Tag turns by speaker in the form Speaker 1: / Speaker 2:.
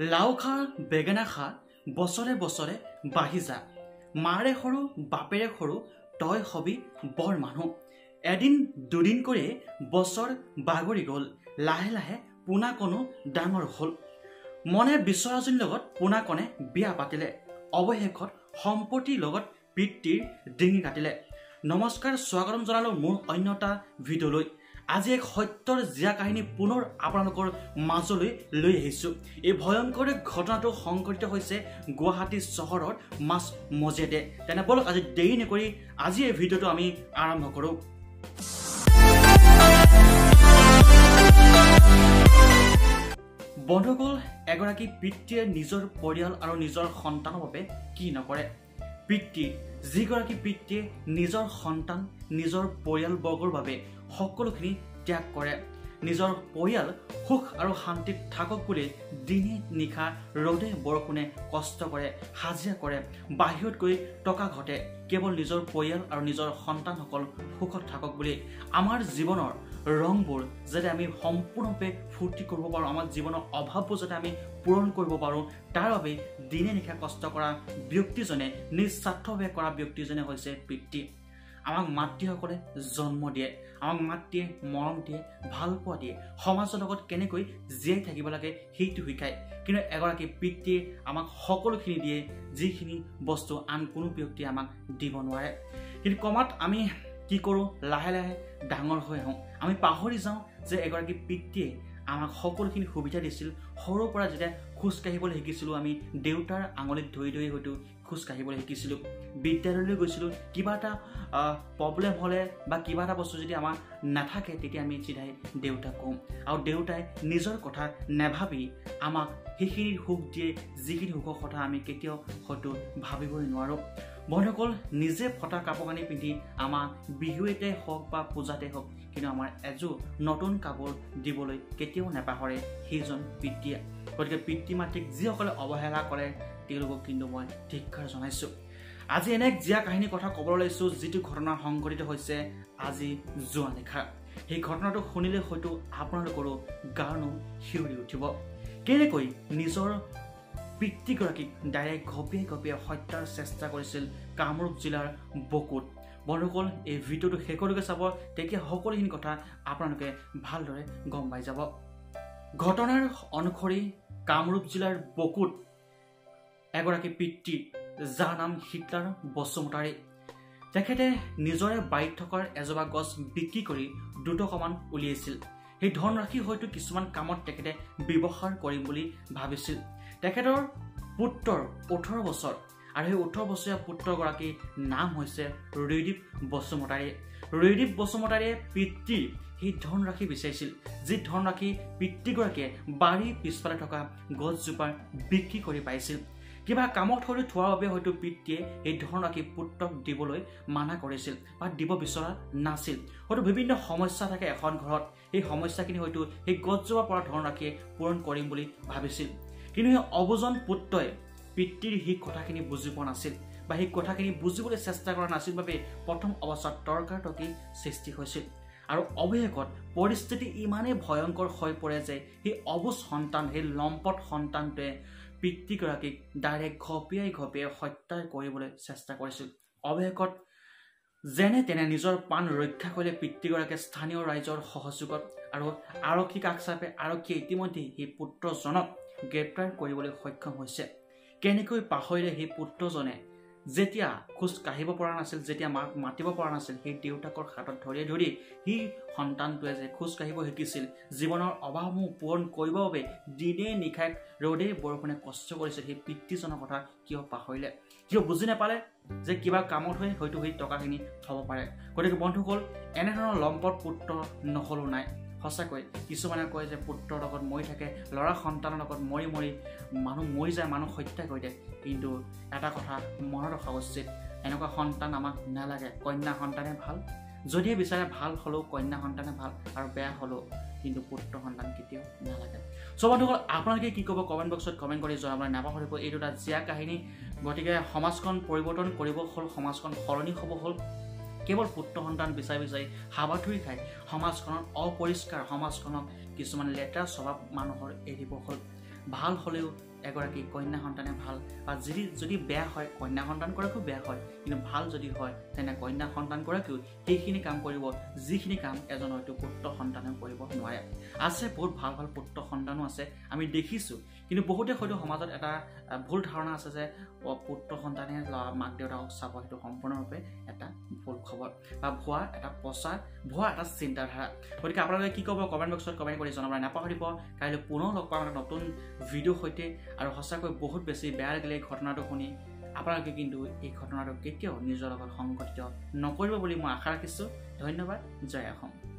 Speaker 1: লাও খা বেঙেনা খা বছৰে বছৰে বাঢ়ি যা মাৰে সৰু বাপেৰে সৰু তই হবি বৰ মানুহ এদিন দুদিন কৰি বছৰ বাগৰি গ'ল লাহে লাহে পোনাকণো ডাঙৰ হ'ল মনে বিচৰাজনীৰ লগত পোনাকণে বিয়া পাতিলে অৱশেষত সম্পত্তিৰ লগত পিতৃৰ ডিঙি কাটিলে নমস্কাৰ স্বাগতম জনালোঁ মোৰ অন্য এটা ভিডিঅ'লৈ আজি এক সত্যৰ জিয়া কাহিনী পুনৰ আপোনালোকৰ মাজলৈ লৈ আহিছোঁ এই ভয়ংকৰ ঘটনাটো সংঘটিত হৈছে গুৱাহাটী চহৰৰ মাছ মজিয়াতে তেনে বলক আজি দেৰি নকৰি আজি এই ভিডিঅ'টো আমি আৰম্ভ কৰোঁ বন্ধুসকল এগৰাকী পিতৃয়ে নিজৰ পৰিয়াল আৰু নিজৰ সন্তানৰ বাবে কি নকৰে পিতৃ যিগৰাকী পিতৃয়ে নিজৰ সন্তান নিজৰ পৰিয়ালবৰ্গৰ বাবে সকলোখিনি ত্যাগ কৰে নিজৰ পৰিয়াল সুখ আৰু শান্তিত থাকক বুলি দিনে নিশা ৰ'দে বৰষুণে কষ্ট কৰে হাজিৰা কৰে বাহিৰত গৈ টকা ঘটে কেৱল নিজৰ পৰিয়াল আৰু নিজৰ সন্তানসকল সুখত থাকক বুলি আমাৰ জীৱনৰ ৰংবোৰ যাতে আমি সম্পূৰ্ণৰূপে ফূৰ্তি কৰিব পাৰোঁ আমাৰ জীৱনৰ অভাৱবোৰ যাতে আমি পূৰণ কৰিব পাৰোঁ তাৰ বাবে দিনে নিশা কষ্ট কৰা ব্যক্তিজনে নিস্বাৰ্থভাৱে কৰা ব্যক্তিজনে হৈছে পিতৃ আমাক মাতৃসকলে জন্ম দিয়ে আমাক মাতৃয়ে মৰম দিয়ে ভাল পোৱা দিয়ে সমাজৰ লগত কেনেকৈ জীয়াই থাকিব লাগে সেইটো শিকায় কিন্তু এগৰাকী পিতৃয়ে আমাক সকলোখিনি দিয়ে যিখিনি বস্তু আন কোনো ব্যক্তিয়ে আমাক দিব নোৱাৰে কিন্তু কমাত আমি কি কৰোঁ লাহে লাহে ডাঙৰ হৈ আহোঁ আমি পাহৰি যাওঁ যে এগৰাকী পিতৃয়ে আমাক সকলোখিনি সুবিধা দিছিল সৰুৰ পৰা যেতিয়া খোজ কাঢ়িবলৈ শিকিছিলোঁ আমি দেউতাৰ আঙুলিত ধৰি ধৰি হয়তো খোজ কাঢ়িবলৈ শিকিছিলোঁ বিদ্যালয়লৈ গৈছিলোঁ কিবা এটা প্ৰব্লেম হ'লে বা কিবা এটা বস্তু যদি আমাৰ নাথাকে তেতিয়া আমি চিধাই দেউতাক কওঁ আৰু দেউতাই নিজৰ কথা নাভাবি আমাক সেইখিনি সুখ দিয়ে যিখিনি সুখৰ কথা আমি কেতিয়াও হয়তো ভাবিবই নোৱাৰোঁ বন্ধুসকল নিজে ফটা কাপোৰ কানি পিন্ধি আমাৰ বিহুৱেতে হওক বা পূজাতে হওক কিন্তু আমাৰ এযোৰ নতুন কাপোৰ দিবলৈ কেতিয়াও নাপাহৰে সেইজন পিতৃয়ে গতিকে পিতৃ মাতৃক যিসকলে অৱহেলা কৰে তেওঁলোকক কিন্তু মই ধিক্কাৰ জনাইছোঁ আজি এনে এক জিয়া কাহিনীৰ কথা ক'বলৈ লৈছোঁ যিটো ঘটনা সংঘটিত হৈছে আজি যোৱা নিশা সেই ঘটনাটো শুনিলে হয়তো আপোনালোকৰো গাৰ নোম শিয়ৰি উঠিব কেনেকৈ নিজৰ পিতৃগৰাকীক ডাইৰেক্ট ঘপিয়াই ঘপিয়াই হত্যাৰ চেষ্টা কৰিছিল কামৰূপ জিলাৰ বকুত বন্ধুসকল এই ভিডিঅ'টো শেষলৈকে চাব তেতিয়া সকলোখিনি কথা আপোনালোকে ভালদৰে গম পাই যাব ঘটনাৰ অনুসৰি কামৰূপ জিলাৰ বকুত এগৰাকী পিতৃ যাৰ নাম হিটলাৰ বসুমতাৰী তেখেতে নিজৰে বাৰীত থকাৰ এজোপা গছ বিক্ৰী কৰি দুটকামান উলিয়াইছিল সেই ধনৰাশি হয়তো কিছুমান কামত তেখেতে ব্যৱহাৰ কৰিম বুলি ভাবিছিল তেখেতৰ পুত্ৰৰ 18 বছৰ আৰু সেই 18 বছৰীয়া পুত্ৰগৰাকীৰ নাম হৈছে ঋদীপ বসুমতাৰীয়ে পিতৃৰ সেই ধনৰাশি বিচাৰিছিল যি ধনৰাশি পিতৃগৰাকীয়ে বাৰীৰ পিছফালে থকা গছজোপা বিক্ৰী কৰি পাইছিল কিবা কামত হয়তো থোৱাৰ বাবে হয়তো পিতৃয়ে এই ধনৰাশি পুত্ৰক দিবলৈ মানা কৰিছিল বা দিব বিচৰা নাছিল হয়তো বিভিন্ন সমস্যা থাকে এখন ঘৰত সেই সমস্যাখিনি হয়তো সেই গছজোপাৰ পৰা ধনৰাশিয়ে পূৰণ কৰিম বুলি ভাবিছিল কিন্তু সেই অবুজন পুত্ৰই পিতৃৰ সেই কথাখিনি বুজি পোৱা নাছিল বা সেই কথাখিনি বুজিবলৈ চেষ্টা কৰা নাছিল বাবে প্ৰথম অৱস্থাত তৰ্কাতৰ্কি সৃষ্টি হৈছিল আৰু অৱশেষত পৰিস্থিতি ইমানেই ভয়ংকৰ হৈ পৰে যে সেই অবুজ সন্তান সেই লম্পট সন্তানটোৱে পিতৃগৰাকীক ডাইৰেক্ট ঘপিয়াই হত্যা কৰিবলৈ চেষ্টা কৰিছিল অৱশেষত যেনে তেনে নিজৰ প্ৰাণ ৰক্ষা কৰিলে পিতৃগৰাকীয়ে স্থানীয় ৰাইজৰ সহযোগত আৰু আৰক্ষী কাষ চাপে আৰক্ষীয়ে ইতিমধ্যে সেই পুত্ৰজনক গ্ৰেপ্তাৰ কৰিবলৈ সক্ষম হৈছে কেনেকৈ পাহৰিলে সেই পুত্ৰজনে যেতিয়া খোজ কাঢ়িব পৰা নাছিল যেতিয়া মাক মাতিব পৰা নাছিল সেই দেউতাকৰ হাতত ধৰি ধৰি সেই সন্তানটোৱে যে খোজ কাঢ়িব শিকিছিল জীৱনৰ অভাৱসমূহ পূৰণ কৰিবৰ বাবে দিনে নিশাই ৰ'দে বৰষুণে কষ্ট কৰিছিল সেই পিতৃজনৰ কথা কিয় পাহৰিলে কিয় বুজি নাপালে যে কিবা কামত হৈ হয়তো সেই টকাখিনি থ'ব পাৰে গতিকে বন্ধুসকল এনেধৰণৰ লম্পট পুত্ৰ নহ'লো নাই সঁচাকৈ কিছুমানে কয় যে পুত্ৰৰ লগত মৰি থাকে ল'ৰা সন্তানৰ লগত মৰি মানুহ মৰি যায় মানুহ হত্যা কৰি দিয়ে কিন্তু এটা কথা মনত ৰখা উচিত এনেকুৱা সন্তান আমাক নালাগে কন্যা সন্তানে ভাল যদিহে বিচাৰে ভাল হ'লেও কন্যা সন্তানে ভাল আৰু বেয়া হ'লেও কিন্তু পুত্ৰ সন্তান কেতিয়াও নালাগে চ' বন্ধুসকল আপোনালোকে কি ক'ব কমেণ্ট বক্সত কমেণ্ট কৰি জনাবলৈ নাপাহৰিব এইটো এটা জিয়া কাহিনী গতিকে সমাজখন পৰিৱৰ্তন কৰিব হ'ল সমাজখন সলনি হ'ব হ'ল কেৱল পুত্ৰ সন্তান বিচাৰি হাবাথুৰি খায় সমাজখনৰ অপৰিষ্কাৰ সমাজখনক কিছুমান লেতেৰা স্বভাৱ মানুহৰ এৰিব হ'ল ভাল হ'লেও এগৰাকী কন্যা সন্তানে ভাল বা যদি বেয়া হয় কন্যা সন্তানগৰাকীও বেয়া হয় কিন্তু ভাল যদি হয় তেনে কন্যা সন্তানগৰাকীও সেইখিনি কাম কৰিব যিখিনি কাম এজন হয়তো পুত্ৰ সন্তানে কৰিব নোৱাৰে আছে বহুত ভাল ভাল পুত্ৰ সন্তানো আছে আমি দেখিছোঁ কিন্তু বহুতে হয়তো সমাজত এটা ভুল ধাৰণা আছে যে পুত্ৰ সন্তানে মাক দেউতাকক চাব সেইটো সম্পূৰ্ণৰূপে এটা ভুল খবৰ বা ভুৱা এটা চিন্তাধাৰা গতিকে আপোনালোকে কি ক'ব কমেণ্ট বক্সত কমেণ্ট কৰি জনাব নাপাহৰিব কাইলৈ পুনৰ লগ পাম এটা নতুন ভিডিঅ' সৈতে আৰু সঁচাকৈ বহুত বেছি বেয়া লাগিলে এই ঘটনাটো শুনি আপোনালোকে কিন্তু এই ঘটনাটো কেতিয়াও নিজৰ লগত সংঘটিত নকৰিব বুলি মই আশা ৰাখিছোঁ ধন্যবাদ জয় অসম